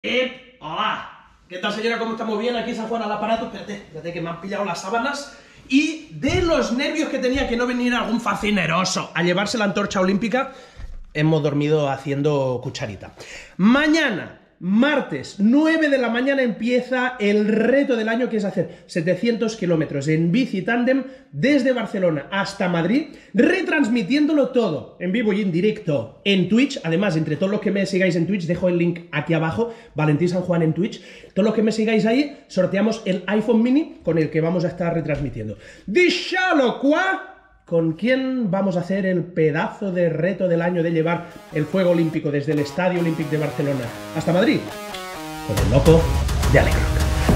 Hola. ¿Qué tal, señora? ¿Cómo estamos? Bien, aquí San Juan al aparato. Espérate que me han pillado las sábanas. Y de los nervios que tenía que no viniera algún facineroso a llevarse la antorcha olímpica, hemos dormido haciendo cucharita. Mañana, martes, 9 de la mañana, empieza el reto del año, que es hacer 700 kilómetros en bici tándem desde Barcelona hasta Madrid, retransmitiéndolo todo en vivo y en directo en Twitch. Además, entre todos los que me sigáis en Twitch, dejo el link aquí abajo, Valentín San Juan en Twitch. Todos los que me sigáis ahí, sorteamos el iPhone mini con el que vamos a estar retransmitiendo. Dichalo qua. ¿Con quién vamos a hacer el pedazo de reto del año de llevar el fuego olímpico desde el Estadio Olímpic de Barcelona hasta Madrid? Con el loco de Alec Rock.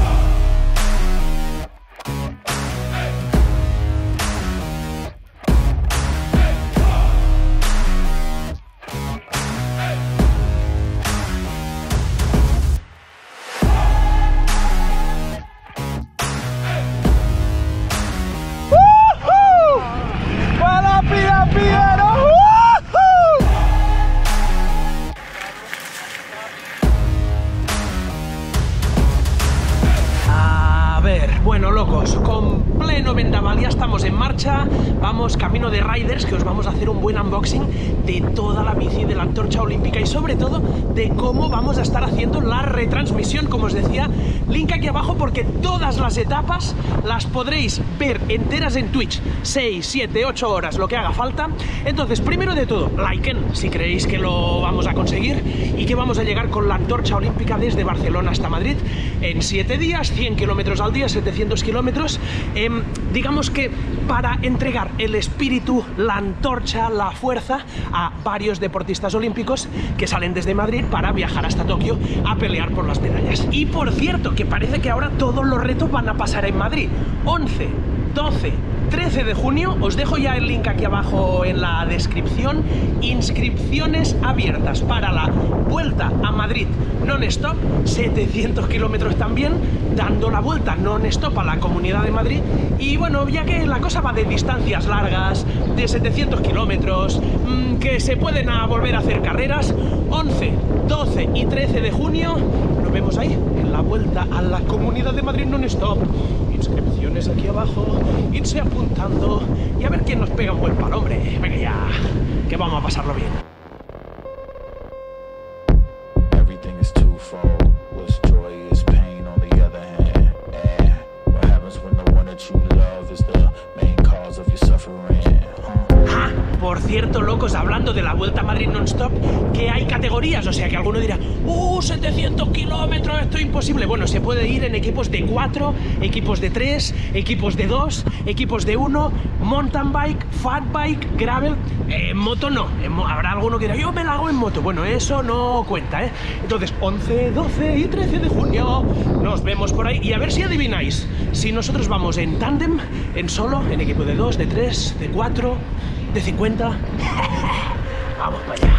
Bueno, locos, con pleno vendaval ya estamos en marcha. Vamos camino de Riders, que os vamos a hacer un buen unboxing de toda la bici de la antorcha olímpica y sobre todo de cómo vamos a estar haciendo la retransmisión. Como os decía, link aquí abajo, porque todas las etapas las podréis ver enteras en Twitch, 6, 7, 8 horas, lo que haga falta. Entonces, primero de todo, liken si creéis que lo vamos a conseguir y que vamos a llegar con la antorcha olímpica desde Barcelona hasta Madrid en 7 días, 100 kilómetros al día, 700 kilómetros. Digamos que para entregar el espíritu, la antorcha, la fuerza a varios deportistas olímpicos que salen desde Madrid para viajar hasta Tokio a pelear por las medallas. Y por cierto, que parece que ahora todos los retos van a pasar en Madrid. 11, 12, 13 de junio, os dejo ya el link aquí abajo en la descripción. Inscripciones abiertas para la vuelta a Madrid non-stop, 700 kilómetros también, dando la vuelta non-stop a la Comunidad de Madrid. Y bueno, ya que la cosa va de distancias largas, de 700 kilómetros, que se pueden volver a hacer carreras, 11, 12 y 13 de junio, nos vemos ahí, en la vuelta a la Comunidad de Madrid non-stop. Inscripciones aquí abajo, irse apuntando y a ver quién nos pega un buen palo, hombre. Venga ya, que vamos a pasarlo bien. Por cierto, locos, hablando de la Vuelta a Madrid non-stop, que hay categorías, o sea que alguno dirá 700 kilómetros, esto es imposible. Bueno, se puede ir en equipos de 4, equipos de 3, equipos de 2, equipos de 1, mountain bike, fat bike, gravel, moto no. Habrá alguno que dirá, yo me la hago en moto. Bueno, eso no cuenta, ¿eh? Entonces, 11, 12 y 13 de junio, nos vemos por ahí. Y a ver si adivináis, si nosotros vamos en tándem, en solo, en equipo de 2, de 3, de 4, de 50. Vamos para allá.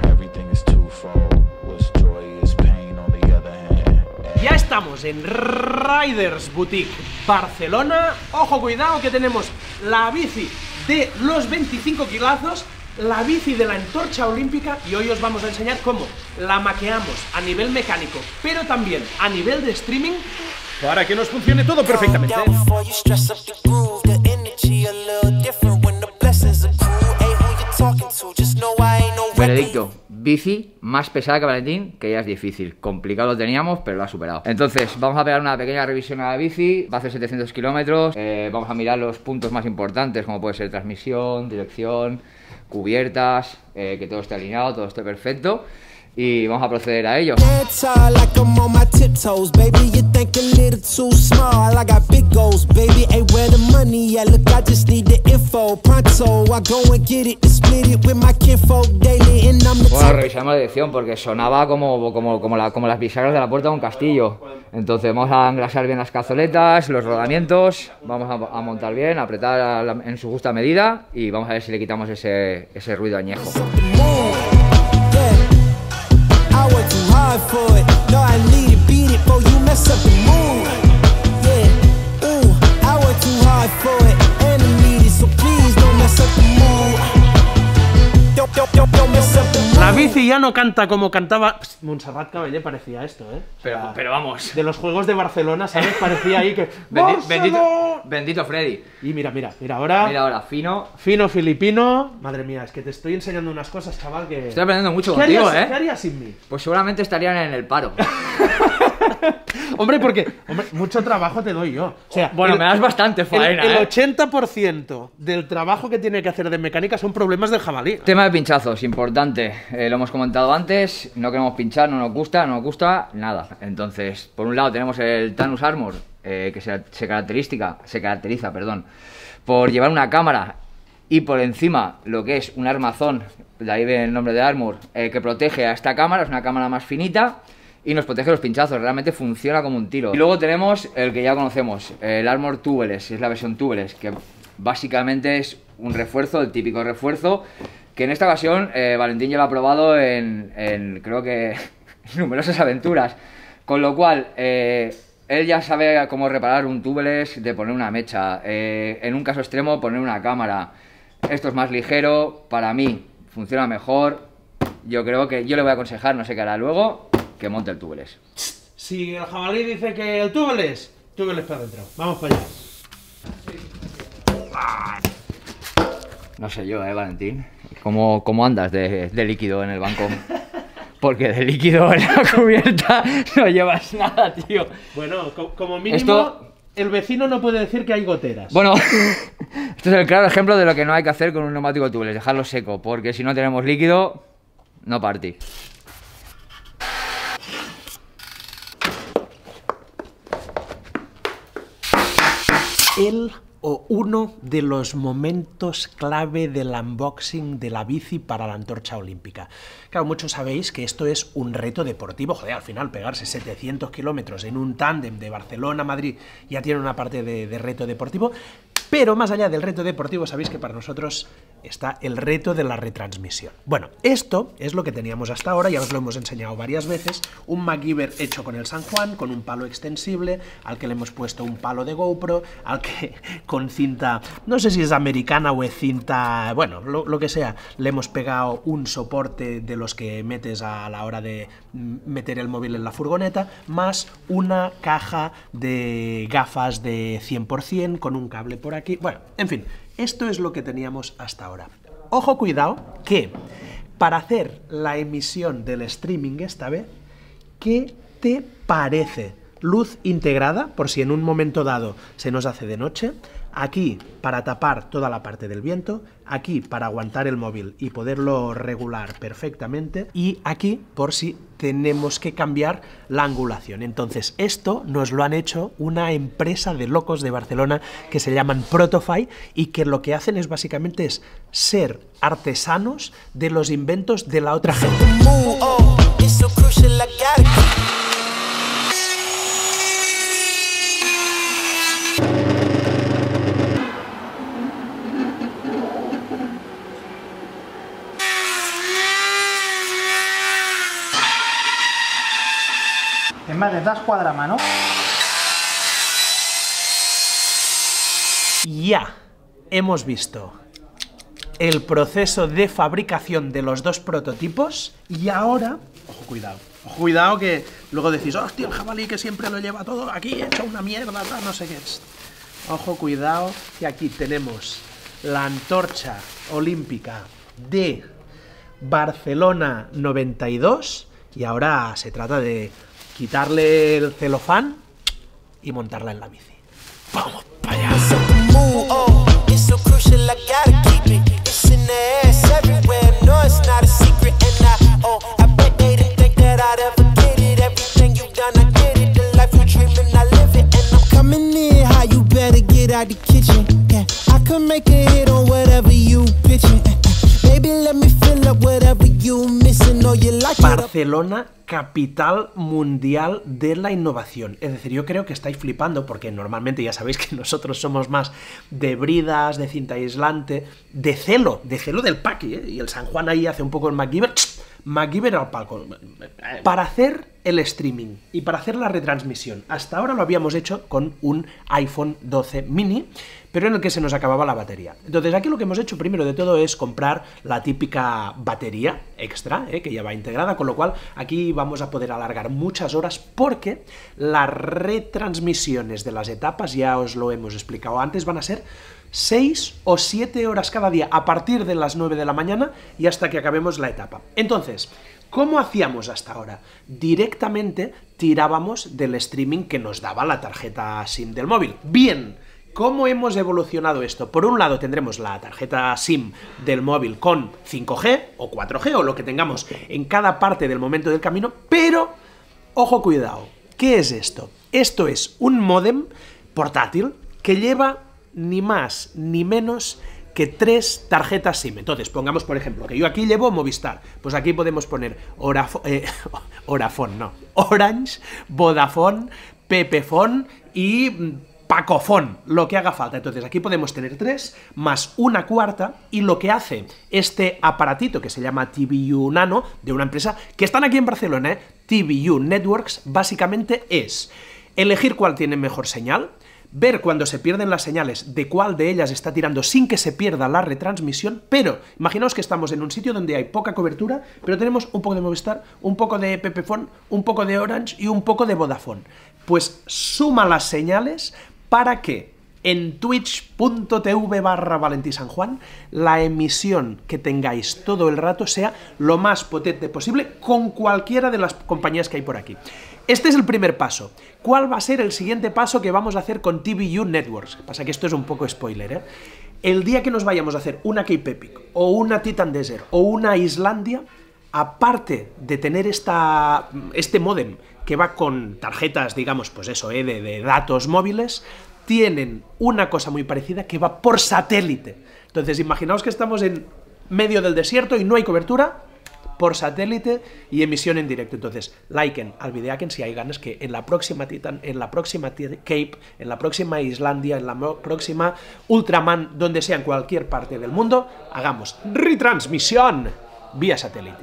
Ya estamos en Riders Boutique Barcelona. Ojo, cuidado, que tenemos la bici de los 25 kilazos, la bici de la antorcha olímpica, y hoy os vamos a enseñar cómo la maqueamos a nivel mecánico, pero también a nivel de streaming, para que nos funcione todo perfectamente. Veredicto, bici más pesada que Valentín, que ya es difícil. Complicado lo teníamos, pero lo ha superado. Entonces, vamos a pegar una pequeña revisión a la bici. Va a hacer 700 kilómetros. Vamos a mirar los puntos más importantes, como puede ser transmisión, dirección, cubiertas, que todo esté alineado, todo esté perfecto. Y vamos a proceder a ello. Bueno, revisamos la dirección porque sonaba como las bisagras de la puerta de un castillo. Entonces vamos a engrasar bien las cazoletas, los rodamientos, vamos a montar bien, apretar en su justa medida y vamos a ver si le quitamos ese ruido añejo. La bici bici ya no canta como cantaba... Psst, Montserrat Caballé parecía esto, ¿eh? O sea, Pero vamos. de los Juegos de Barcelona, ¿sabes? Parecía ahí que... Bendito Freddy. Y mira ahora... Mira ahora, fino. Fino filipino. Madre mía, es que te estoy enseñando unas cosas, chaval, que... Estoy aprendiendo mucho ¿Qué contigo, harías, ¿eh? ¿Qué harías sin mí? Pues seguramente estarían en el paro. Hombre, mucho trabajo te doy yo. O sea, Bueno, me das bastante faena, el ¿eh? 80% del trabajo que tiene que hacer de mecánica son problemas del jabalí. Tema de pinchazos, importante. Lo hemos comentado antes, no queremos pinchar, no nos gusta, nada. Entonces, por un lado tenemos el Thanos Armor, que se caracteriza, por llevar una cámara y por encima lo que es un armazón, de ahí viene el nombre de Armor, que protege a esta cámara, es una cámara más finita y nos protege los pinchazos, realmente funciona como un tiro. Y luego tenemos el que ya conocemos, el Armor Tubeless, es la versión Tubeless, que básicamente es un refuerzo, el típico refuerzo, que en esta ocasión Valentín ya lo ha probado en creo que numerosas aventuras, con lo cual él ya sabe cómo reparar un tubeless, de poner una mecha, en un caso extremo poner una cámara. Esto es más ligero, para mí funciona mejor. Yo creo que yo le voy a aconsejar, no sé qué hará luego, que monte el tubeless. Si el jabalí dice que el tubeless para adentro. Vamos para allá. No sé yo, Valentín, ¿cómo andas de líquido en el banco? Porque de líquido en la cubierta no llevas nada, tío. Bueno, como mínimo, el vecino no puede decir que hay goteras. Bueno, esto es el claro ejemplo de lo que no hay que hacer con un neumático tubeless, dejarlo seco, porque si no tenemos líquido, no partí. Uno de los momentos clave del unboxing de la bici para la antorcha olímpica. Claro, muchos sabéis que esto es un reto deportivo, joder, al final pegarse 700 kilómetros en un tándem de Barcelona a Madrid ya tiene una parte de reto deportivo, pero más allá del reto deportivo sabéis que para nosotros está el reto de la retransmisión. Bueno, esto es lo que teníamos hasta ahora, ya os lo hemos enseñado varias veces, un MacGyver hecho con el San Juan, con un palo extensible, al que le hemos puesto un palo de GoPro, al que con cinta, no sé si es americana o es cinta, bueno, lo que sea, le hemos pegado un soporte de los que metes a la hora de meter el móvil en la furgoneta, más una caja de gafas de 100% con un cable por aquí. Bueno, en fin, esto es lo que teníamos hasta ahora. Ojo, cuidado, que para hacer la emisión del streaming esta vez, ¿qué te parece? Luz integrada, por si en un momento dado se nos hace de noche, aquí para tapar toda la parte del viento, aquí para aguantar el móvil y poderlo regular perfectamente, y aquí por si tenemos que cambiar la angulación. Entonces esto nos lo han hecho una empresa de locos de Barcelona que se llaman Protofy y que lo que hacen es básicamente es ser artesanos de los inventos de la otra gente. Es más, de das cuadramano. Ya hemos visto el proceso de fabricación de los dos prototipos y ahora, ojo cuidado que luego decís, hostia, el jabalí que siempre lo lleva todo aquí hecho una mierda, no sé qué es. Ojo, cuidado, que aquí tenemos la antorcha olímpica de Barcelona 92 y ahora se trata de quitarle el celofán y montarla en la bici. ¡Vamos para allá! Barcelona, capital mundial de la innovación. Es decir, yo creo que estáis flipando porque normalmente ya sabéis que nosotros somos más de bridas, de cinta aislante, de celo del Paqui, ¿eh? Y el San Juan ahí hace un poco el MacGyver. MacGyver al palco. Para hacer el streaming y para hacer la retransmisión, hasta ahora lo habíamos hecho con un iPhone 12 mini, pero en el que se nos acababa la batería. Entonces aquí lo que hemos hecho primero de todo es comprar la típica batería extra, que ya va integrada, con lo cual aquí vamos a poder alargar muchas horas porque las retransmisiones de las etapas, ya os lo hemos explicado antes, van a ser 6 o 7 horas cada día a partir de las 9 de la mañana y hasta que acabemos la etapa. Entonces, ¿cómo hacíamos hasta ahora? Directamente tirábamos del streaming que nos daba la tarjeta SIM del móvil. Bien, ¿cómo hemos evolucionado esto? Por un lado tendremos la tarjeta SIM del móvil con 5G o 4G o lo que tengamos en cada parte del momento del camino, pero, ojo, cuidado, ¿qué es esto? Esto es un módem portátil que lleva ni más ni menos que 3 tarjetas SIM. Entonces, pongamos, por ejemplo, que yo aquí llevo Movistar. Pues aquí podemos poner Orange, Vodafone, Pepefone y Pacofone, lo que haga falta. Entonces, aquí podemos tener 3 más una cuarta, y lo que hace este aparatito que se llama TVU Nano, de una empresa que están aquí en Barcelona, TVU Networks, básicamente es elegir cuál tiene mejor señal, ver cuando se pierden las señales de cuál de ellas está tirando sin que se pierda la retransmisión, pero imaginaos que estamos en un sitio donde hay poca cobertura, pero tenemos un poco de Movistar, un poco de Pepefone, un poco de Orange y un poco de Vodafone. Pues suma las señales para que en twitch.tv/ValentíSanJuan la emisión que tengáis todo el rato sea lo más potente posible con cualquiera de las compañías que hay por aquí. Este es el primer paso. ¿Cuál va a ser el siguiente paso que vamos a hacer con TVU Networks? Pasa que esto es un poco spoiler, ¿eh? El día que nos vayamos a hacer una Cape Epic o una Titan Desert o una Islandia, aparte de tener este módem que va con tarjetas, digamos, pues eso, de datos móviles, tienen una cosa muy parecida que va por satélite. Entonces, imaginaos que estamos en medio del desierto y no hay cobertura, por satélite y emisión en directo. Entonces, liken al videaken si hay ganas que en la próxima Titan, en la próxima Cape, en la próxima Islandia, en la próxima Ultraman, donde sea en cualquier parte del mundo, hagamos retransmisión vía satélite.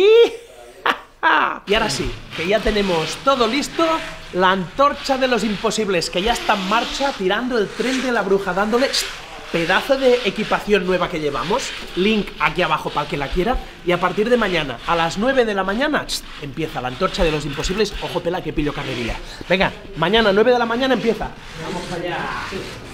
Y ahora sí, que ya tenemos todo listo, la antorcha de los imposibles que ya está en marcha, tirando el tren de la bruja, dándole pedazo de equipación nueva que llevamos, link aquí abajo para el que la quiera, y a partir de mañana, a las 9 de la mañana, empieza la antorcha de los imposibles. Ojo, pela, que pillo carrería. Venga, mañana 9 de la mañana empieza. Vamos allá.